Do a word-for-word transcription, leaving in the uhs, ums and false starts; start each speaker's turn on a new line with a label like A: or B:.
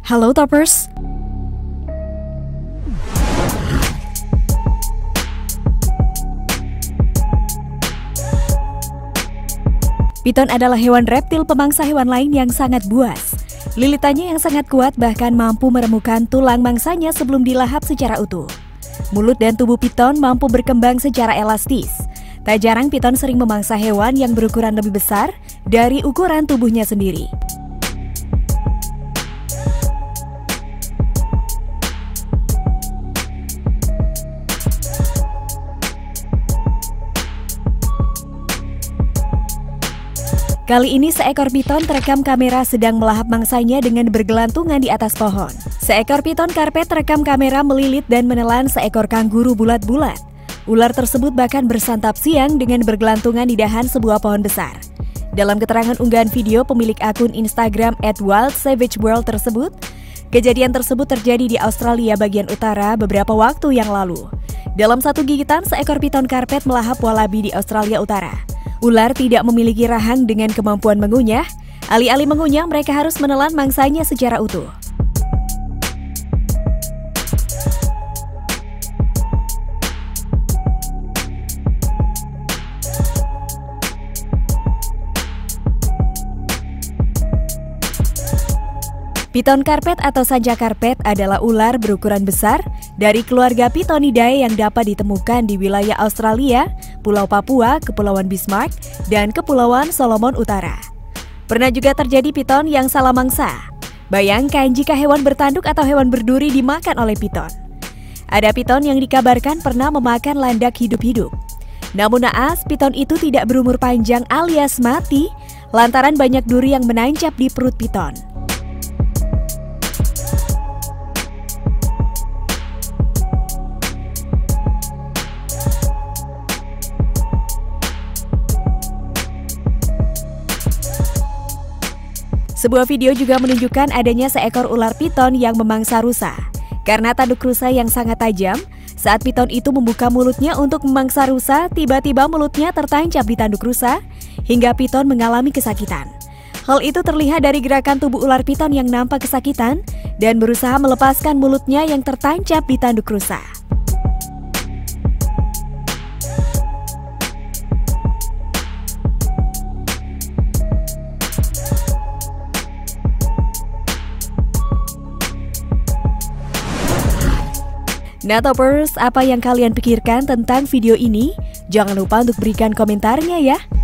A: Halo Toppers! Piton adalah hewan reptil pemangsa hewan lain yang sangat buas. Lilitannya yang sangat kuat bahkan mampu meremukan tulang mangsanya sebelum dilahap secara utuh. Mulut dan tubuh piton mampu berkembang secara elastis. Tak jarang piton sering memangsa hewan yang berukuran lebih besar dari ukuran tubuhnya sendiri. Kali ini seekor piton terekam kamera sedang melahap mangsanya dengan bergelantungan di atas pohon. Seekor piton karpet terekam kamera melilit dan menelan seekor kanguru bulat-bulat. Ular tersebut bahkan bersantap siang dengan bergelantungan di dahan sebuah pohon besar. Dalam keterangan unggahan video pemilik akun Instagram at wild savage world tersebut, kejadian tersebut terjadi di Australia bagian utara beberapa waktu yang lalu. Dalam satu gigitan, seekor piton karpet melahap walabi di Australia Utara. Ular tidak memiliki rahang dengan kemampuan mengunyah. Alih-alih mengunyah, mereka harus menelan mangsanya secara utuh. Piton karpet atau sanca karpet adalah ular berukuran besar dari keluarga Pitonidae yang dapat ditemukan di wilayah Australia, Pulau Papua, Kepulauan Bismarck, dan Kepulauan Solomon Utara. Pernah juga terjadi piton yang salah mangsa. Bayangkan jika hewan bertanduk atau hewan berduri dimakan oleh piton. Ada piton yang dikabarkan pernah memakan landak hidup-hidup. Namun naas, piton itu tidak berumur panjang alias mati lantaran banyak duri yang menancap di perut piton. Sebuah video juga menunjukkan adanya seekor ular piton yang memangsa rusa. Karena tanduk rusa yang sangat tajam, saat piton itu membuka mulutnya untuk memangsa rusa, tiba-tiba mulutnya tertancap di tanduk rusa, hingga piton mengalami kesakitan. Hal itu terlihat dari gerakan tubuh ular piton yang nampak kesakitan, dan berusaha melepaskan mulutnya yang tertancap di tanduk rusa. Nah Toppers, apa yang kalian pikirkan tentang video ini? Jangan lupa untuk berikan komentarnya ya.